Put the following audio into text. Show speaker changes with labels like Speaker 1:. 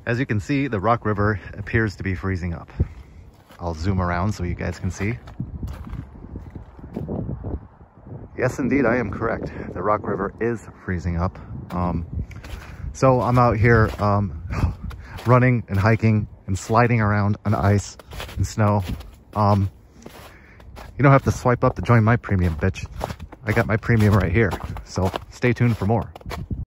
Speaker 1: As you can see, the Rock River appears to be freezing up. I'll zoom around so you guys can see. Yes, indeed, I am correct. The Rock River is freezing up. So I'm out here running and hiking and sliding around on ice and snow. You don't have to swipe up to join my premium, bitch. I got my premium right here. So stay tuned for more.